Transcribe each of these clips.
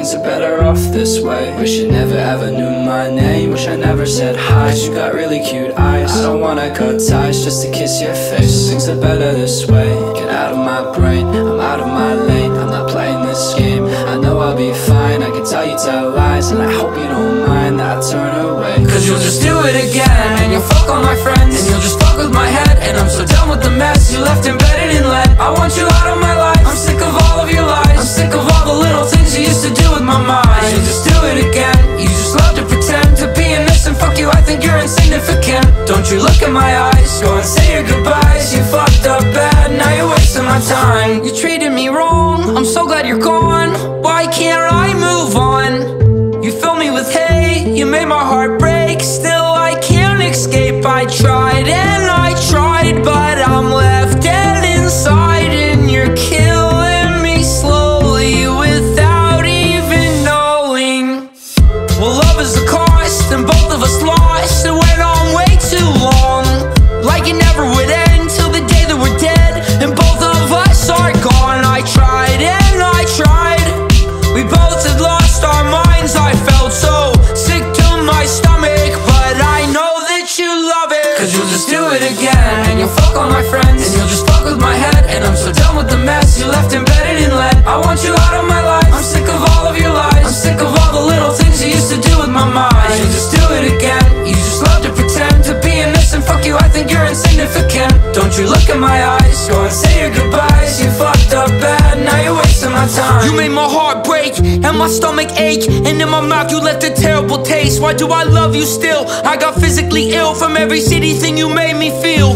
things are better off this way. Wish you never ever knew my name. Wish I never said hi, you got really cute eyes. I don't wanna cut ties just to kiss your face. Things are better this way. Get out of my brain, I'm out of my lane. I'm not playing this game, I know I'll be fine. I can tell you tell lies, and I hope you don't mind that I turn away. Cause you'll just do it again, and you'll fuck all my friends, and you'll just fuck with my head. And I'm so done with the mess you left embedded in lead. I want you out of my life, I'm sick of all of your lies. I'm sick of all the little things you used to do with my mind. You'll just do it again, you just love to pretend to be innocent. Fuck you, I think you're insignificant. Don't you look in my eyes, go and say your goodbyes. You fucked up bad, now you're wasting my time. You treated me wrong, I'm so glad you're gone. Why can't I move on? You filled me with hate, you made my heart break. Still I can't escape, I tried and I tried, but I'm left dead inside. And you're killing me slowly without even knowing. Well, love is the cost, and both of us lost. It went on way too long, like it never would end, till the day that we're dead and both of us are gone. I tried and I tried, we both had lost our minds. I felt so sick to my stomach, but I know that you love it. Cause you'll just do it again, and you'll fuck all my friends, and you'll just fuck with my head. And I'm so done with the mess you left embedded in lead. I want you out of my life, I'm sick of all of your lies. I'm sick of all the little things you used to do with my mind. You'll just do it again, you just love to pretend to be innocent. Fuck you, I think you're insignificant. Don't you look in my eyes, go and say your goodbyes. You fucked up bad, now you're wasting my time. You made my heart break and my stomach ache, and in my mouth you left a terrible taste. Why do I love you still? I got physically ill from every shitty thing you made me feel.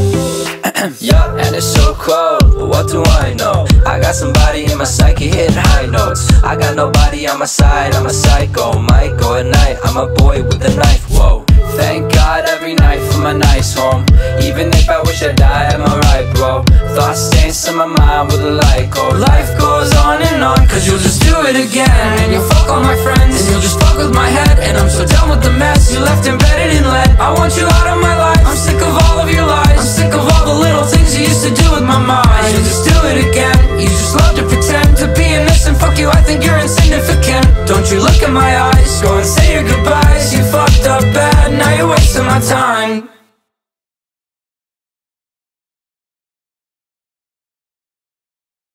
Yeah, and it's so cold, but what do I know? I got somebody in my psyche hitting high notes. I got nobody on my side, I'm a psycho. Might go at night, I'm a boy with a knife, whoa. Thank God every night for my nice home. Even if I wish I died, am I right, bro? Thoughts stains in my mind with a light cold. Life goes on, cause you'll just do it again, and you'll fuck all my friends, and you'll just fuck with my head. And I'm so done with the mess you left embedded in lead. I want you out of my life, I'm sick of all of your lies. I'm sick of all the little things you used to do with my mind. You'll just do it again, you just love to pretend to be innocent. Fuck you, I think you're insignificant. Don't you look in my eyes, go and say your goodbyes. You fucked up bad, now you're wasting my time.